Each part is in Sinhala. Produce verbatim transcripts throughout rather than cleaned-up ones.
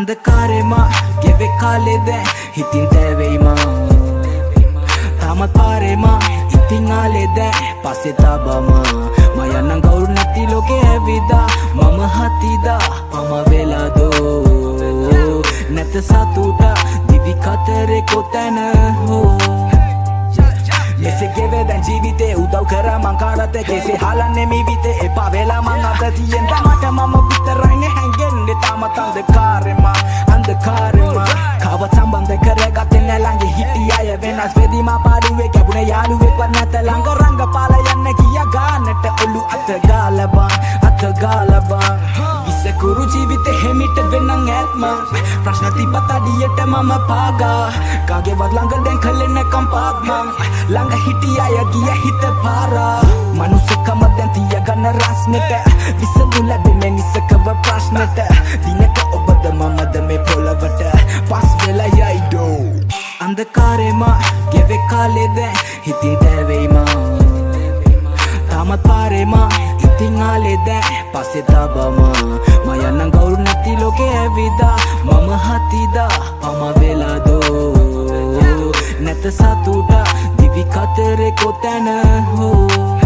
අන්ධකාරෙමා ගෙවෙ කාලෙද හිතින් තැවෙයිමා තාමත් පාරෙමා ඉතින් ආලෙද පස්සේ තබමා මයන්නං කවුරු නැති ලෝකෙ ඇවිදා මම හතිදා පම වෙලාදෝ නැත සතුට දිවි කතරේ කොතැන හෝ මෙසේ ගෙවේ දැන් ජීවිතේ උදව් කරා මං කාටද කෙසේ හලන්නේ මිවිතේ එපා වෙලා මං අත තියෙන මට මම විතරයිනේ හැංගෙන්නේ තාමත් අන්ධකාරෙමා අන්ධකාරෙමා කවද සම්බන්ධ කරගත්තේ නැ ළඟ හිටි අය වෙනස් වෙදි මා පාඩුවේ කැපුණේ යාළුවෙක්වත් නැත ළඟ රංග පාල යන්න ගියා ගානට ඔලු අත ගාලා බං අත ගාලා බං විසකුරු ජීවිතේ හැමිට වෙනං ඇත්ම ප්‍රශ්න තිබ්බත් අඩියට මම පාගා කාගේවත් ළඟ දැන් කලේ නැකම් පාත් මං ළඟ හිටි අය ගිය හිත පාරා මනුස්සකම දැන් තියගන්න රස්නෙට විසඳු ලැබෙන්නේ නිසකව ප්‍රශ්නෙට දිනක ඔබද මමද මේ පොළවට පස් වෙලා යයි දෝ අන්ධකාරෙමා ගෙවෙ කාලෙද හිතින් තැවෙයිමා තාමත් පාරෙමා ඉතින් ආලෙද පස්සේ තබමා මයන්නං කවුරු නැති ලෝකෙ ඇවිදා මම හතිදා පම වෙලාදෝ නැත සතුට දිවි කතරේ කොතැන හෝ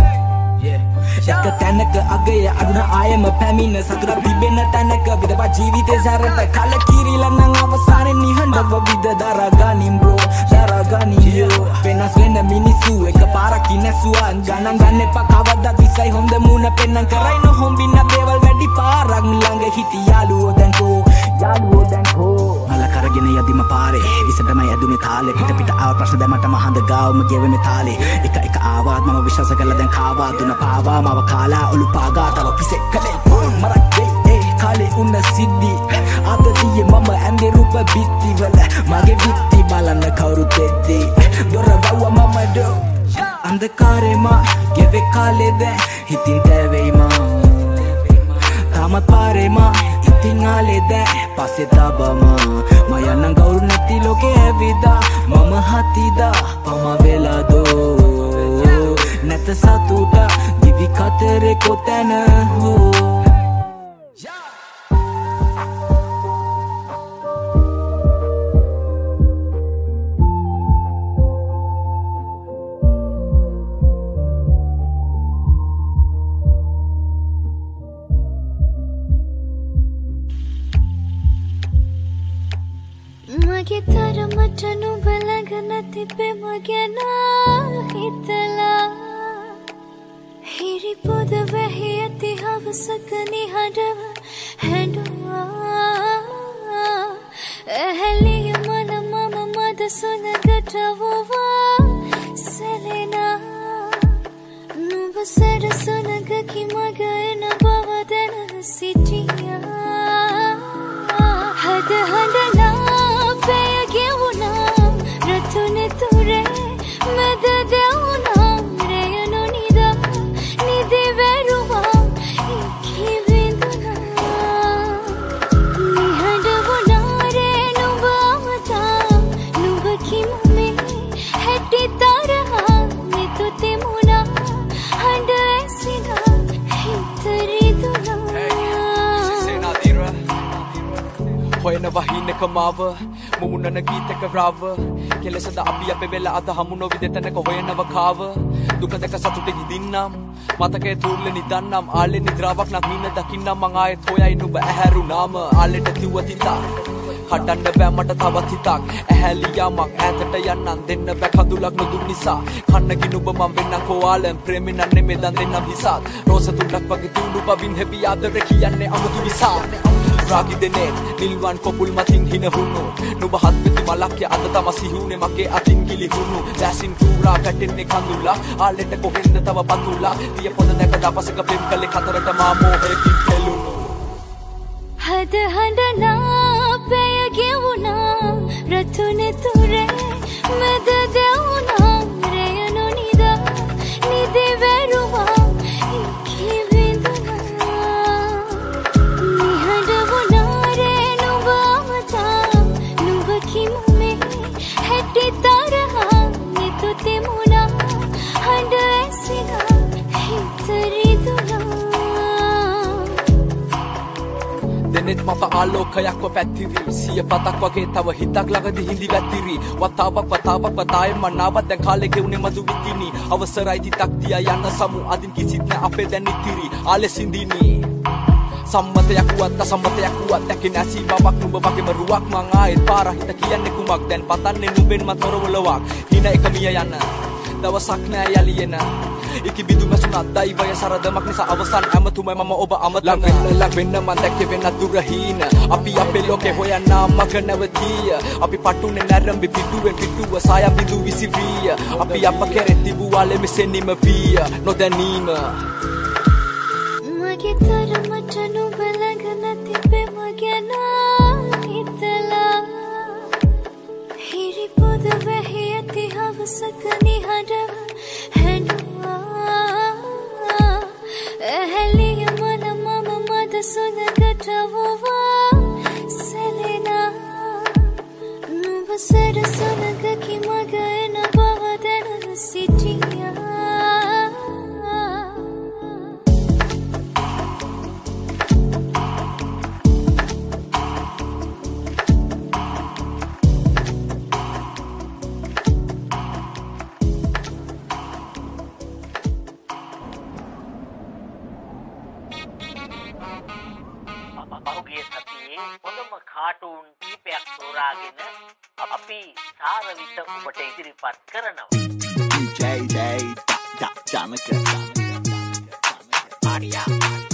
එක තැනක අගය අඩුන ආයම පැමිණ සතුට තිබෙන තැනක විදපා ජීවිතේ සැරට කලකිරිලා නම් අවසානයේ නිහඬව විද දරාගනින් බ්‍රෝ දරාගනින් යෝ වෙනස් වෙන මිනිස්සු එක පාරක් ඉනසුවා ගණන් ගන්න එපා කවදා දිසයි හොඳ මුණ පෙන්නන් කරයි නොහොම්බින්න දේවල් වැඩි පාරක් ළඟ හිටි යාළුවෝ දැන් කෝ යාළුවෝ දැන් කෝ මල කරගෙන යදිම පාරේ විසටමයි ඇදුනේ තාලේ පිට පිට ආව ප්‍රශ්න දැමට මහඳ ගාවම ගෙවෙමේ තාලේ එක එක ආවාත් මම විශ්වාස කළා දැන් කාවා දුන පාවා මව කාලා ඔලු පාගා තව පිසෙක් කලේ පොන් මරක් දෙයි ඒ කාලේ උන්න සිද්ධි අතතියේ මම ඇඳේ රූප බිත්ති වල මගේ බිත්ති බලන්න කවුරු දෙද්දි දොර වව්ව මම දෝ අන්ධකාරෙමා ගෙවෙ කාලෙද හිතින් තැවෙයිමා තාමත් පාරෙමා ඉතින් ආලෙද පස්සේ තබමා මයන්නං කවුරු නැති ලෝකෙ ඇවිදා මම හතිදා පම වෙලාදෝ නැත සතුට දිවි කතරේ කොතැන හෝ මගේ තරමට නුඹ ළඟ නැතිබේ මගැන හිතලා හිරි පොද වැහි ඇති හවසක නිහඬව හැඬුවා ඇහැලිය මන මම මද සුනකට වුවා සැලෙනා නුඹ සැර සුනගකි මග එන බව දැන සිටියා හද හඬනා මැද දෙවුනා රයනු නිදා නිදි වැරුවා ඉකි විඳුනා නිහඬ වුණා රේ නුඹ අමතා නුඹ කිමමේ හැටි තරහා මෙතු තෙමුණා හඬ ඇසිනා හිත රිදුනා හොයන වහිනක මාව මුමුණන ගීතක රාව කෙලෙසද අපි අපේ වෙලා අද හමු නොවි දෙතනක හොයනව කාව දුක දැක සතුටෙ හිදින්නම් මතකයේ තුර්ල නිදන්නම් ආලේ නිද්‍රාවක් නම් හින දකින්නම් මං ආයෙත් හොයයි නුඹ ඇහැරුණාම ආලෙට තිව්ව තිතා කඩන්න බෑ මට තවත් හිතක් ඇහැලියා මං ඈතට යන්නම් දෙන්න බෑ කඳුලක් නොදුන් නිසා කන්න ගිනුඹ මං වෙන්නම් කොවාලෙන් ප්‍රේමෙන් නෙමෙයි දන් දෙන්නම් හිසත් රෝස තුනක් වගේ තුඩු පවින් හැපි ආදර කියන්නේ අමුතු නිසා රාගි දෙනෙත් නිල්වන් කොපුල් මතින් හිනහුණු නුඹ හත් වෙති මලක් ය අද තම සිහුනේ මගේ අතින් ගිලිහුණු දැසින් කුරා පැටෙන්නේ කඳුලා ආලෙට කොහෙන්ද තව පතුලා දිය පොද නැක දවසක පෙම් කලේ කතරට මා මොහේකින් පෙළුණු හද හඬනා පෙය ගෙවුණා රතුනේ තුරේ මැද දෙවුණා රයනු නිදා නිදි වැරුවා ඉකි කෙනෙක් මත ආලෝකයක්ව පැතිරි සිය පතක් වගේ තව හිතක් ළඟදී හිඳි වැතිරි වතාවක් වතාවක් වතාවෙන් මනාවක් දැන් කාලේ ගෙවුනේ මදු විකිනි අවසරයි දිතක් දියා යන්න සමු අදින් කිසිත් නැ අපේ දැන් ඉතිරි ආලෙසින්දිනි සම්මතයක් වුවත් අසම්මතයක් වුවත් දැකින ඇසී බවක් නුඹ වගේම රුවක් මං ආයෙත් පාර හිත කියන්නේ කුමක් දැන් පතන්නේ නුඹෙන් මතරව ලොවක් හින එක මිය යන දවසක් නෑ යලියෙන ඉකි බිදු මැසුනත් දෛවය සරදමක් නිසා අවසන් ඇමතුමයි මම ඔබ අමතන ලං වෙන්න ලං වෙන්න මන් දැක්කේ වෙන දුරහීන අපි අපේ ලෝකේ හොයන්න මග නැවතිය අපි පටුනේ නැරඹි පිටුවෙන් පිටුව සාය බිදු විසිවිය අපි අප කෙරෙහි තිබුවාලෙ මෙසෙන්නීම විය නොදැනීම මගේ තරමට නුඹ ළඟ නැති පෙම ගැන හිතලා හිරි පොද වැහි ඇති හවසක නිහඬව හැඬුවා ඇහැලිය මන මම මද සුනකට වුවා සැලෙනා නුඹ සැර සුනගකි මග එන බව දැන සිටියා පහුගිය සතියේ හොඳම කාටූන් කීපයක් තෝරාගෙන අපි සාරවිත ඔබට ඉදිරිපත් කරනවා. ජයි ජයි ජනක ආරියා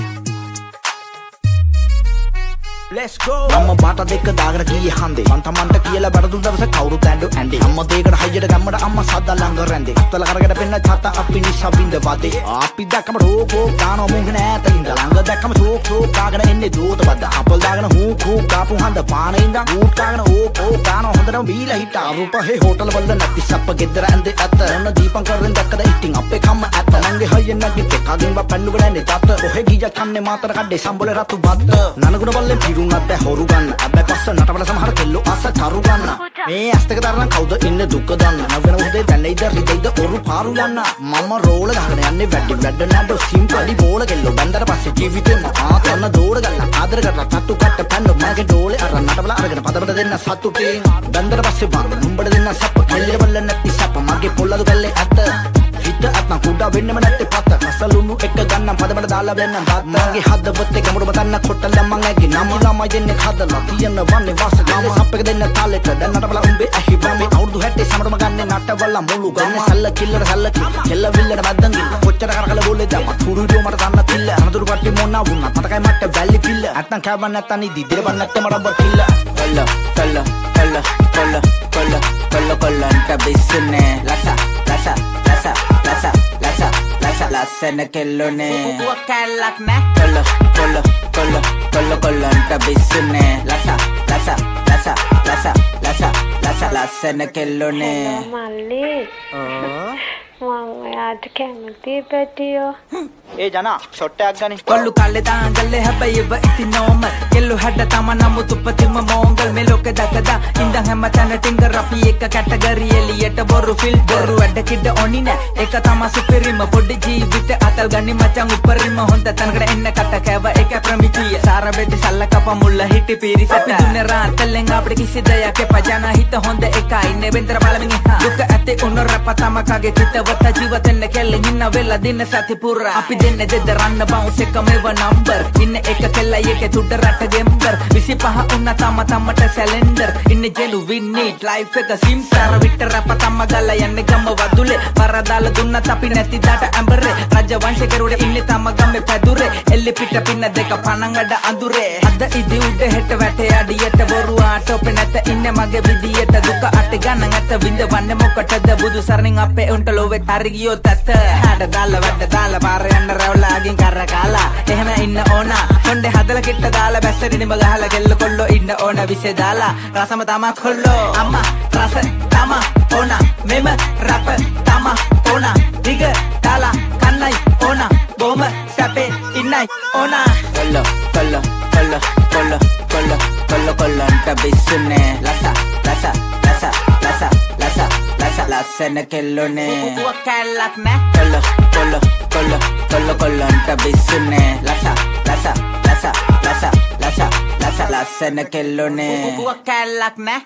Let's go අම්ම බාට දෙක දාගෙන ගියේ හන්දේ මන්තමන්ට කියලා බඩදු දවස කවුරුත් ඇඬු ඇඬේ අම්ම දෙයකට හයියට ගම්මඩ අම්මා සද්දා ළඟ රැඳේ අතල කරගෙන පෙන්න තාත්තා අපි නිසා බින්ද වදේ අපි දැක්කම රෝකෝ ගාන මොංගන ඈතින්ද ළඟ දැක්කම සෝක් සෝක් ගාගෙන එන්නේ දෝත බද්ද අපල් දාගෙන හූ කූ ගාපු හන්ද පානේ ඉඳන් ඌට් ගාගෙන ඕ ඕ ගාන හොඳටම බීලා හිටා අරුපහේ හෝටල් වල නැති සප්ප ගෙදර ඇඳේ අත ඔන්න දීපං කරෙන් දැක්කද ඉතින් අපේ කම්ම ඇත නංගේ හයියෙන් නැගිට කගෙන් වා පන්නු ගලන්නේ තාත්ත ඔහෙ ගිජා කන්නේ මාතර කඩේ සම්බොලේ රතු බද්ද නනගුණ බල්ලේ පිරුණත් බෑ හොරු ගන්න අබ්බයි පස්ස නටවල සමහර කෙල්ලෝ අස්ස තරු ගන්න මේ ඇස්තක තරණ කවුද ඉන්නේ දුක දන්න නවන උදේ දැනෙයිද රිදෙයිද ඔරු පාරු යන්න මම රෝල ගහගෙන යන්නේ වැඩි වැඩ නඩ සිම්පලි බෝල කෙල්ලෝ බන්දර පස්සේ ජීවිතේම ආතන දෝඩ ගන්න ආදර කරලා තට්ටු කට්ට පැන්න මගේ ඩෝලේ අර නටවල අරගෙන පදවල දෙන්න සතුටින් බන්දර පස්සේ බං නුඹට දෙන්න සප්ප කෙල්ලේ බල්ල නැති සප්ප මගේ පොල්ලදු කල්ලේ අත හිත අත්න කුඩා වෙන්නම නැත්තේ පත අසලුණු එක ගන්න පදමඩ දාලා වෙන්න දාත් මගේ හදවතේ ගමුඩ මතන්න කොට්ටල මං ඇගේ නම ළමයි දෙන්නේ හදලා තියන වන්නේ වාස ගාම සප්පක දෙන්න තාලෙට දැන් නටබල උඹේ ඇහි බම්බේ අවුරුදු හැටේ සමරම ගන්නේ නටවල මුළු ගන්න සල්ල කිල්ලර සල්ල කෙල්ල විල්ලර මැද්දන් ගිල්ල කොච්චර කරකල බෝලේ දැම්ම තුරුඩියෝ මට දන්න පිල්ල අනතුරු පට්ටි මොන්නා වුණා මතකයි මට වැලි පිල්ල නැත්තම් කෑවන් නැත්තම් ඉදි දිරපන් නැත්තම් මට බර් කිල්ල කල්ල කල්ල කල්ල කල්ල කල්ල කල්ල කල්ලන්ට බිස්නේ ලස ලස ලස ලස ලස ලස ලසන කෙල්ලෝනේ පුපුව කැල්ලක් නෑ කල්ල කල්ල කල්ල කල්ල කල්ලන්ට බිස්නේ ලස ලස ලස ලස ලස ලස ලසන කෙල්ලෝනේ මල්ලි මං ඔයාට කැමති පැටියෝ ඒ ජනා ෂොට් එකක් ගනි කොල්ලු කල්ලේ දාංගල්ලේ හැබැයි ඉව ඉතින් නෝම කෙල්ලු හැඩ තම නමුත් උපතින්ම මෝංගල් මේ ලෝකේ දකදා ඉඳන් හැම තැන ටින්ගර් අපි එක කැටගරි එලියට බොරු ෆිල් බොරු වැඩ කිඩ ඕනි නෑ ඒක තමයි සුපිරිම පොඩි ජීවිත අතල් ගනි මචං උපරිම හොඳ තැනකට එන්න කට කෑව ඒක ප්‍රමිතිය සාර බෙදි සල්ල කප මුල්ල හිටි පිරිසට දුන්නේ රාතලෙන් අපිට කිසි දෙයක් පජන හිත හොඳ එකයි නේ බෙන්දර බලමින් දුක ඇති උන රප තම කගේ හිතවත ජීවිතෙන්න කෙල්ලෙන් ඉන්න වෙලා දින සති පුරා අපි දෙන්නේ දෙද රන්න බවුන්ස් එක මේව නම්බර් ඉන්න එක කෙල්ලයි එකේ තුඩ රට ගෙම්බර් විසිපහ උන්න තම තමට සැලෙන්ඩර් ඉන්න ජෙලු වින්නී ලයිෆ් එක සිම්සාර විතර රප තම ගල යන්නේ ගම වදුලේ පරදාල දුන්නත් අපි නැති දාට ඇඹරේ රජ වංශකරුඩ ඉන්නේ තම ගමේ පැදුරේ එල්ලි පිට පින්න දෙක පණංගඩ අඳුරේ අද ඉදි උඩ හෙට වැටේ අඩියට බොරු ආටෝපේ නැත ඉන්නේ මගේ විදියට දුක අට ගන්න ඇත විඳවන්නේ මොකටද බුදු සරණින් අපේ උන්ට ලෝවෙ හරි ගියොත් ඇත හැඩ දාලා වැඩ දාලා පාර යන්න රැවලාගෙන් කරකාලා එහෙම ඉන්න ඕන කොණ්ඩේ හදලා කිට්ට දාලා බැස්සරිනිම ගහලා කෙල්ල කොල්ලෝ ඉන්න ඕන විසේ දාලා රසම තමා කොල්ලෝ අම්මා රස තමා ඕන මෙම රප තමා ඕන දිග දාලා කන්නයි ඕන බොම සැපේ ඉන්නයි ඕන කොල්ලෝ කොල්ලෝ කොල්ලෝ කොල්ලෝ කොල්ලෝ කොල්ලෝ කොල්ලන්ට බිස්සුනේ ලස ලස ලස ලස ලස ලස ලසන කෙල්ලෝනේ පුපුව කැල්ලක් නෑ කොල්ලෝ කොල්ලෝ කොල්ලෝ කොල්ලෝ කොල්ලන්ට බිස්සුනේ ලස ලස ලස ලස ලස ලස්සන කෙල්ලෝනේ පුවක් කැල්ලක් නෑ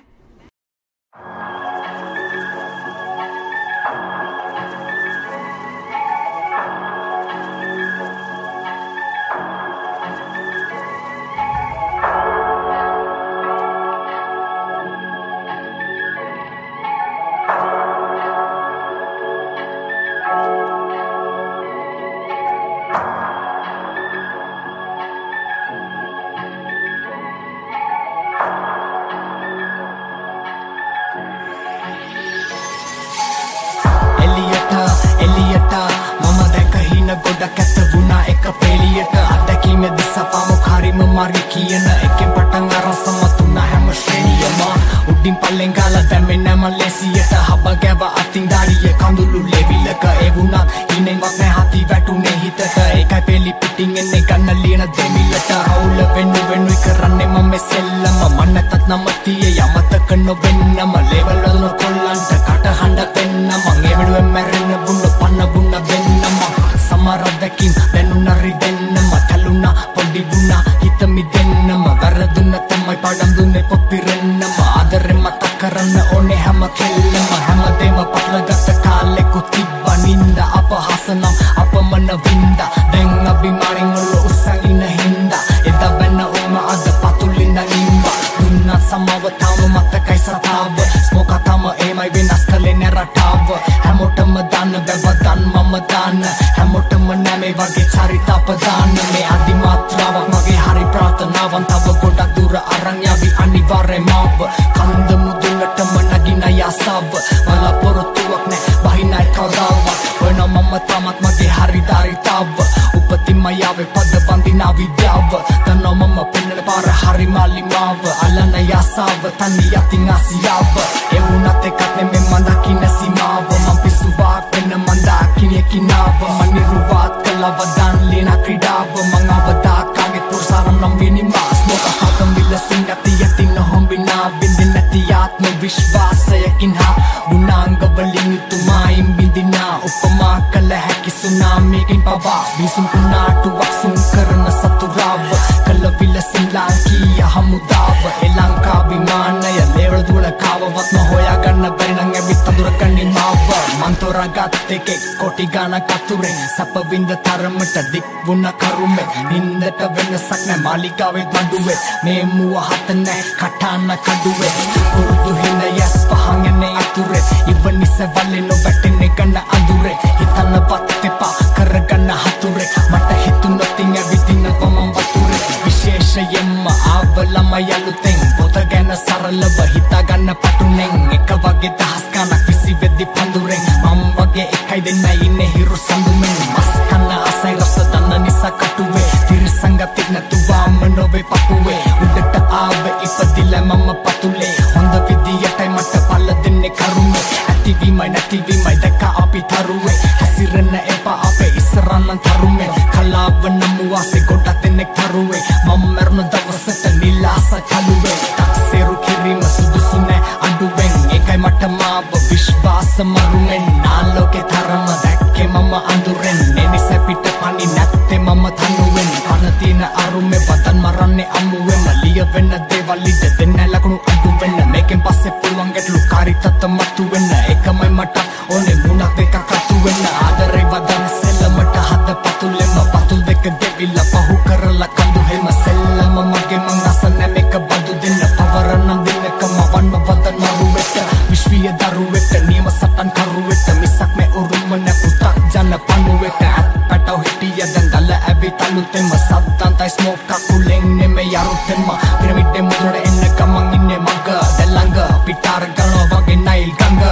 ගොඩක් ඇත වුණා එක පෙළියට අත්දැකීම දිසපාමු කාරිම මාර්ගය කියන එකෙන් පටන් අරන් සමතුණා හැම ශ්‍රේණියම උඩින් පල්ලෙන් ගාලා දැම්මේ නැම ලෙසියට හබ ගැව අතින් දාරිය කඳුළු ලෙවිලක ඒ වුණත් ඉනෙන්වත් නැ හති වැටුනේ හිතට ඒකයි පෙළි පිටින් එන්නේ ගන්න ලියන දෙමිලට අවුල වෙනු වෙනුයි කරන්නේ මම සෙල්ලම මන්නතත් නම තියේ යමතක නොවෙන්නම ලේවල් වල කොල්ලන්ට කටහඬ දෙන්න මං ඒ වෙනුවෙන් මැරෙන්න බුන්න පන්න බුන්න වෙන්නම සමරදකින් දැනුණ රිදෙන්නම තලුණා පොඩි වුණා හිත මිදෙන්නම වැරදුන තමයි පාඩම් දුන්නේ පොත් පිරෙන්නම ආදරෙන් මතක් කරන්න ඕනේ හැම කෙල්ලම හැමදේම පටලගත්ත කාලෙකුත් තිබ්බා නින්ද අපහසනම් අපමණ වින්දා දැන් අභිමානින් ඔල්ල උස්සගෙන හින්දා එදා බැන්න උම අද පතුලින් නගින්වා දුන්නා සමව තාම මතකයි සතාව ස්මෝක තම එමයි වෙනස් කලේ නැරටාව හැමෝටම දාන්න බැව දන් මම දාන්න හැමෝටම නැමේ වගේ චරිත අපදාන්න මේ අදි මාත්‍රාවක් මගේ හරි ප්‍රාර්ථනාවන් තව ගොඩක් දුර අරන් යවි අනිවාර්යම මාව කන්ද මුදුනටම නගින යසාව බලාපොරොත්තුවක් නෑ බහිනයි කවදාවත් වෙන මම තමත් මගේ හරි ධාරිතාව උපතින්ම යාවේ පද බඳිනා විද්‍යාව දන්නව මම පෙන්නන පාර හරි මාලිමාව අලන යසාව තනි යතින් ආසියාව ඒ වුණත් එකක් නෙමෙයි මන් දකින්න සීමාව මම පිසුවක් වෙන මන් දකින්න කිනාව මනිරුවත් කලවදන් ලියන ක්‍රීඩාව මං අවදාකාගේ පුරුසාරම් නම් විනිමාස් මොක හතම් විල සිංගති යතින් නොහොම්බිනා බින්දින් නැති ආත්ම විශ්වාසයකින් හා ගුණාංග වලින් යුතුමයින් බින්දිනා උපමා කළ හැකි සුනාමියකින් පවා විසුම් කුණාටුවක් සුම් කරන සතුරාව කළ විල සිංලාංකීය හමුදාව ඒ ලංකා විමානය ලේවල් දුල කාවවත් නොහොයා ගන්න බැරි නම් ඇවිත් අඳුරගන්නේ මාව මන් තෝරාගත් එකෙක් කොටි ගානක් අතුරෙන් සප වින්ද තරමට දික් වුණ කරුමෙ නින්දට වෙනසක් නැ මාලිකාවේ මඩුවේ මේ මුව හත නැ කටාන කඩුවේ පුරුදු හිඳ යස් පහන් යන්නේ අතුරේ ඉවනිස වලේ නොවැටෙන්නේ ගන්න අඳුරේ හිතන්න වත් එපා කරගන්න හතුරේ මට හිතුණොත් ඉන් ඇවිදින්න වමන් වතුරේ විශේෂයෙන්ම ආවලම යලුතෙන් පොත ගැන සරලව හිතා ගන්න පටුනෙන් එක වගේ දහස් ගණක් විසි වෙද්දි පඳුරෙන් මම වගේ එකයි දෙන්න ඉන්නේ හිරු සඳුමෙන් මස් කන්න අසයි රස දන්න නිසා කටුවේ තිරසංගතික් නැතුවාම නොවේ පපුවේ උඩට ආවේ ඉපදිල මම පතුලේ හොඳ විදියටයි මට පල්ල දෙන්නේ කරුමේ ඇතිවීමයි නැතිවීමයි දැක අපි තරුවේ හැසිරෙන්න එපා අපේ ඉස්සරන්න තරුමේ කලාව නමුවාසේ ගොඩක් දෙනෙක් තරුවේ මම මරණ දවසට නිලාස කලුවේ තක්සේරු කිරීම සුදුසු නෑ අඩුවෙන් ඒකයි මට මාව විශ්වාස මරුමෙන් නාලෝකේ තරම දැක්කේ මම අඳුරෙන් එනිසා පිට පනි නැත්තේ මම තනුවෙන් පන තියෙන අරුමේ වතන් මරන්නේ අමුවෙන් ලිය වෙන්න දේවල් ඉද දෙන්න ලකුණු අඩු වෙන්න මේකෙන් පස්සේ පුළුවන් ගැටලු කාරි තත්ත මතු වෙන්න ඒකමයි මට ඕනේ මුණක් දෙකක් අතු වෙන්න ආදරේ වදන් සෙල්ලමට හද පතුලෙම පතුල් දෙක දෙවිලා පහු කරලා කඳු හැම සෙල්ලම මගේ මං අසන්න මේක බදු දෙන්න පවරනම් දෙන්නකම වන්න වදන් මරුවෙට විශ්වීය දරුවෙට නියම සටන් කරුවෙට මිසක් මේ උරුම නැ පුතක් ජන පණුවෙට පැටව හිටිය දැන් ගල ඇවිත් අලුතෙන්ම සද්දන්තයි ස්මෝක් කකුලෙන් නෙමෙයි අරුතෙන්ම පිරමිඩේ මුදුන එන්න ගමන් ඉන්නේ මග දැල්ලංග පිටාර ගලව වගේ නයිල් ගංග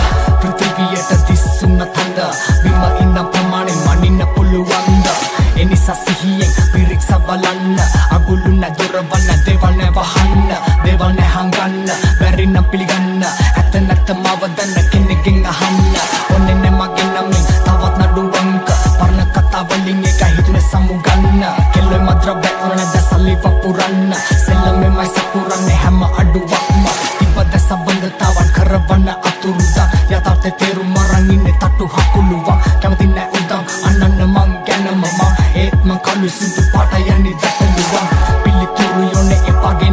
පෘථිවියට දිස්සුන්න තඳ බිම ඉන්න ප්‍රමාණය මනින්න පුළුවන්ද එනිසා සිහියෙන් පිරික්ස බලන්න අගුළු නැදුරවන්න දේවල් නැ වහන්න දේවල් නැ හංගන්න බැරි නම් පිළිගන්න ඇත නැත මව දන්න කෙනෙක්ගෙන් අහන්න ඕනේ නැ මගේ නමින් තවත් නඩුවංක පරණ කතා වලින් එක හිතුනේ සමුගන්න කෙල්ලොයි මද්‍රව්‍ය ඕන නැද සල්ලි වපුරන්න සෙල්ලමෙමයි සපුරන්නේ හැම අඩුවක්ම තිබ්බද සම්බන්ධතාවන් කරවන්න අතුරුදා යථාර්ථය තේරුම් අරන් ඉන්නේ තට්ටු හකුලුවක් කැමති නැ උදම් අන්නන්න මං ගැනම මං ඒත් මං කළු සුදු පාට යන්නේ දැකලුවක් පිළිතුරු යොනේ එපාගේ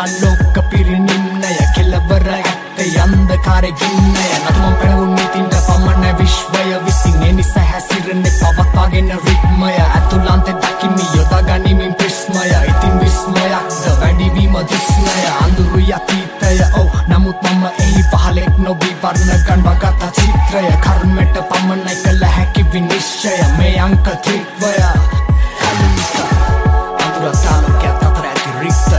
ලෝක පිරිනින්නය කෙලවර ඇත්තේ අන්ධකාරෙ ගින්නය නතුම පැනවුන් නිතින්ට පමණ විශ්වය විසින් එනිසා හැසිරෙන්නේ පවත්වාගෙන රිද්මය ඇතුළන්තේ දකිමි යොදාගනිමින් ප්‍රිස්මය ඉතින් විස්මයක්ද වැඩිවීම දිස්නය අඳුරු යතීතය ඔව් නමුත් මම එහි පහලෙක් නොවී වර්ණ ගන්වගත චිත්‍රය කර්මෙට පමණයි කළ හැකි විනිශ්චය මේ අංක ත්‍රිත්වය කලිත අඳුරතාලෝකයක් අතර ඇති රික්තය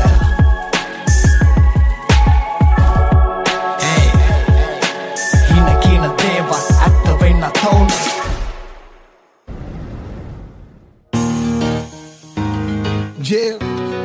හින කියන දේවත් ඇත්ත වෙන්න තෝන Yeah.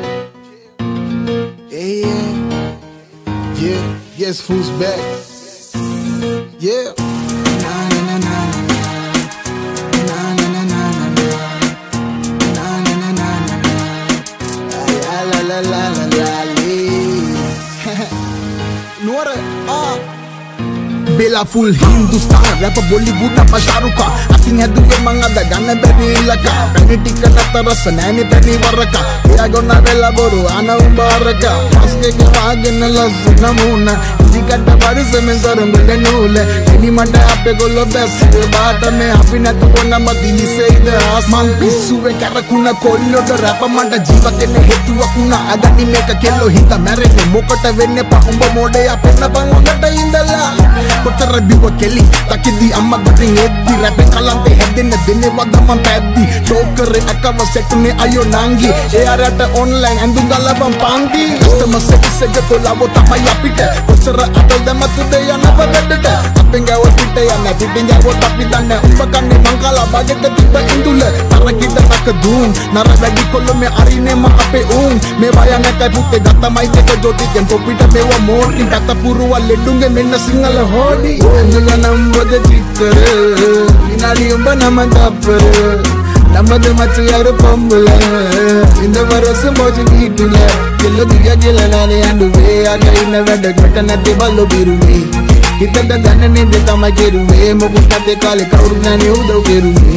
Yeah, yeah. Yeah, guess who's back? Yeah. Na na na na na na na na na na na na na na la la la la la la Nuora ah Bela full Hindustan rap Bollywood apa Shahrukh atin haduwe man ada ganna beri ilaka pani tikka natarasa nani tani waraka eya gonna vela boru ana umbaraka maske ke wagen lasna muna dikata barise men sarum bele nule eni manda ape gollo bes baata me api natu konna madini seida asman pisuwe karakuna kollo da rap manda jeevakene hetuwakuna adani meka kello hita marene mokata wenne pa umba mode apenna ban ongata indala kottara biwa keli takidi amma godin eddi rap kalante hedenne dene wadaman paddi chokere akawa setune ayo nangi e arata online andungala bam pangi customer service ge tolawo tamai apita kottara atal damatu de yana badadda appenga otitte yana didinga otapi danne umba kanne mangala bagette tibba indule tarakita takadun nara bagi kollo me arine ma ape un me bayana kai putte gatamai te jodi ken topita mewa moti gata puruwa ledunge menna singala hodi andunga nambode chikkare inali umba nama tappare namade machu yaru pombula inda varasu moju veetula kello diya gela nane anduve aga inna veda gatana te ballo biruve hitada ganane de tama geruve mogutate kale kawru nane udav geruve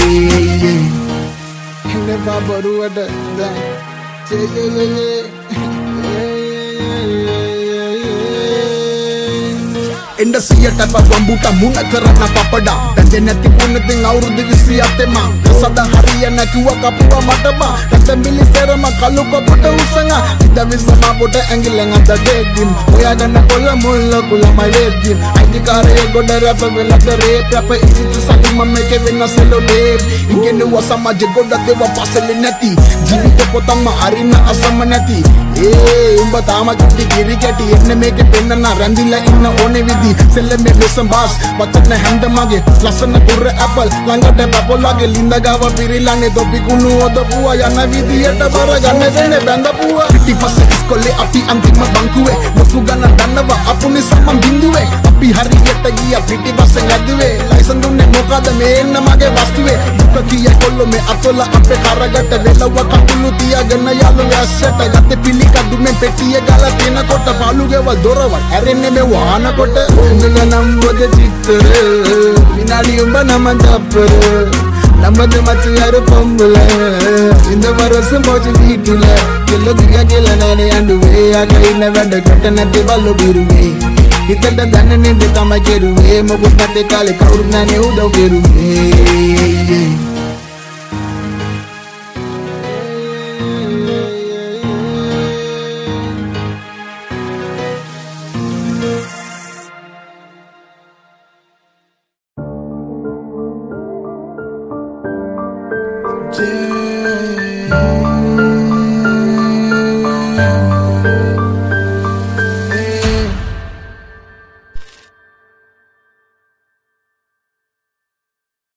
enne babaru wada da ye ye ye Industry type of bambuta muna karana papada dande nati punne awrudu visiyate ma sada hariyana kuwa kapuwa matama kata mili serama kalu kaputa usanga ida visama poda angilenga da dedim oya ganna kolla mulla kula maledin aidi kare godara pa vela kare papa isu salima meke venna selo de ingenu wasama je goda deva pasele nati jivita potama arina asama nati eh umba tama kitti giri kati enne meke penna randila inna one vidi Sell me listen boss Watan hand mage Lasan kurre apple Langate papo lage Linda gawa pirilane Dopi kunu oda puwa Yana vidi eta bara Gane vene banda puwa fifty percent iskole api antima bangkuwe Nuku gana danawa Apuni samam binduwe Api hari yeta giya fifty percent gaduwe License dunne mokada me enna mage vastuwe Duka kiya kollo me atola ape karagata Velawa kakulu tiya gana yalu yaseta Gate pilika dume petiye gala tena kota Paluge wal dorawa Arene me wahana kota Andunga nambode chikkare inali umba nama tappare namade machu yaru pombula inda varasu moju veetula kello diya gela nane anduve aga inna veda gatana te ballo biruve hitada ganane de tama geruve mogutate kale kawru nane udav geruve Yeah.